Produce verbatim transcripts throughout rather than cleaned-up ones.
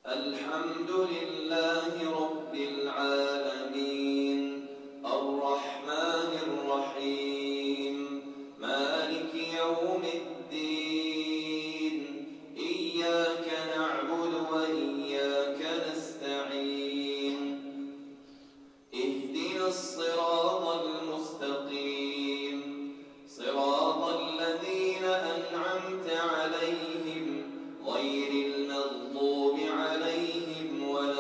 الحمد لله رب العالمين الرحمن الرحيم مالك يوم الدين إياك نعبد وإياك نستعين اهدنا الصراط المستقيم صراط الذين أنعمت عليهم غير المغضوب عليهم ولا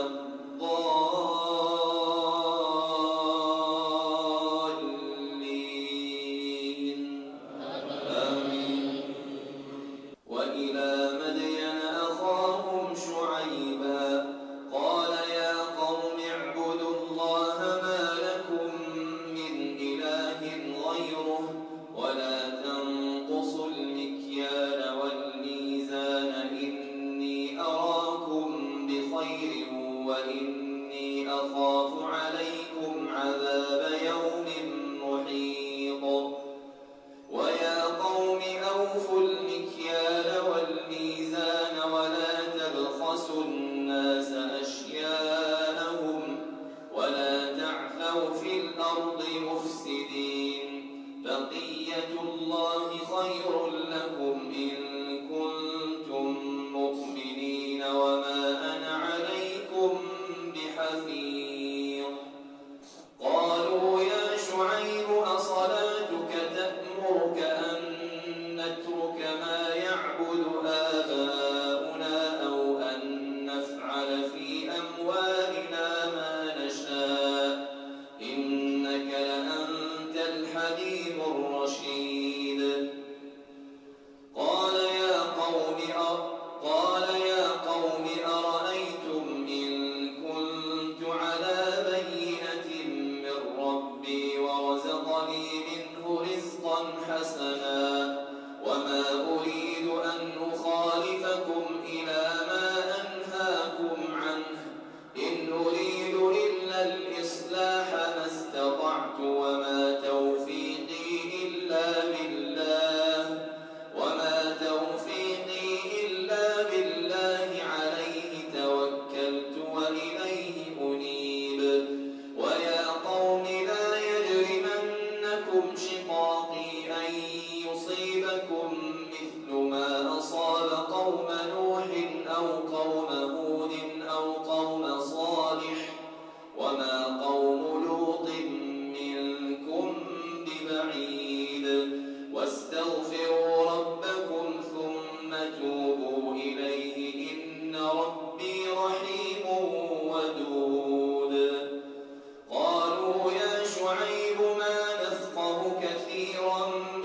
الضالين آمين. وإلى مدين أخاهم شعيبا قال يا قوم اعبدوا الله ما لكم من إله غيره ولا تنقصوا المكيال والميزان إني أراكم بخير وإني أخاف عليكم عذاب يوم محيط ويا قوم أوفوا المكيال والميزان ولا تبخسوا الناس أشياءهم ولا تعثوا في الأرض مفسدين بقية الله خير لكم إن كنتم مؤمنين وما أنا عليكم بحفيظ. قالوا يا شعيب أصلاتك تأمرك أن نترك ما يعبد آباؤنا أو أن نفعل في أموالنا ما نشاء إنك لأنت الحليم الرشيد. قال يا قوم قال يا قوم أرأيتم إن كنت على بينة من ربي ورزقني منه رزقا حسنا وما أريد أن أخالفكم إلى ما أنهاكم عنه إن أريد إلا الإصلاح ما استطعت وما توفيقي إلا بالله وما توفيقي إلا بالله عليه توكلت وإليه أنيب. ويا قوم لا يجرمنكم شقاقي أن يصيبكم مثل ما أصاب قوم نوح أو قوم هود أو قوم صالح وما قوم لوط منكم ببعيد واستغفروا ربكم ثم توبوا إليه إن ربي رحيم ودود. قالوا يا شعيب ما نفقه كثيرا